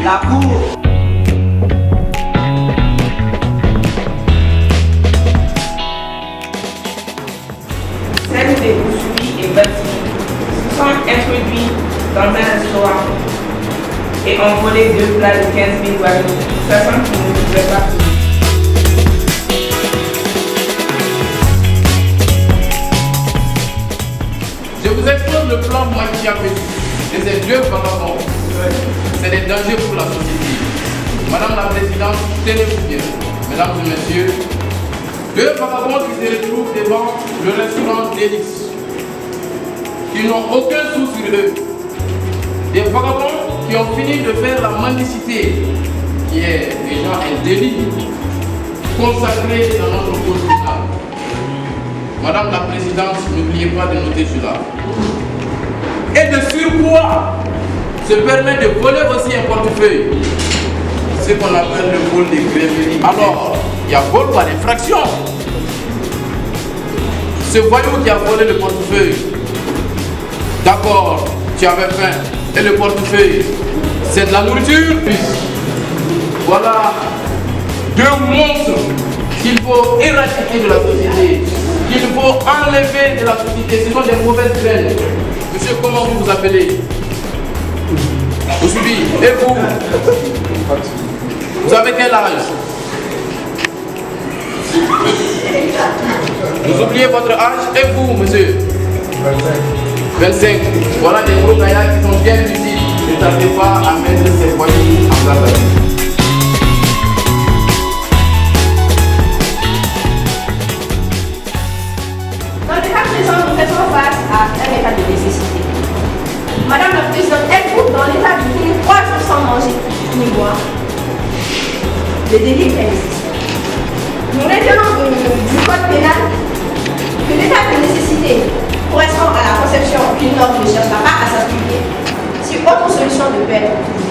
La Cour. Celle des poursuivis et bâtis se sont introduits dans un restaurant et ont volé 2 plats de 15 000 guadeloupes, personne qui ne pouvait pas payer. Je vous expose le plan Machiavélique de ces 2 vagabonds. C'est des dangers pour la société. Madame la Présidente, tenez-vous bien. Mesdames et messieurs, 2 vagabonds qui se retrouvent devant le restaurant d'Élix, qui n'ont aucun sou sur eux. Des vagabonds qui ont fini de faire la mendicité, qui est déjà un délit consacré dans notre code pénal. Madame la Présidente, n'oubliez pas de noter cela. Et de surcroît, se permet de voler aussi un portefeuille. Ce qu'on appelle le vol des gréveries. Alors, il y a vol par infraction. Ce voyou qui a volé le portefeuille, d'accord, tu avais faim, et le portefeuille, c'est de la nourriture. Voilà 2 monstres qu'il faut éradiquer de la société, qu'il faut enlever de la société. Ce sont des mauvaises graines. Monsieur, comment vous vous appelez? Vous suivez? Et vous? Vous avez quel âge? Vous oubliez votre âge? Et vous, monsieur? 25. Voilà des gros gaillards qui sont bien lucides. Ne tardez pas à mettre ces voyous en garde. Dans le cas présent, nous faisons face à un état de nécessité. Madame la Présidente, êtes-vous dans l'état de finir 3 jours sans manger ni boire? Le délit existe. Nous retenons du code pénal que l'état de nécessité correspond à la conception qu'une norme ne cherchera pas à s'appliquer si autre solution ne peut être utilisée.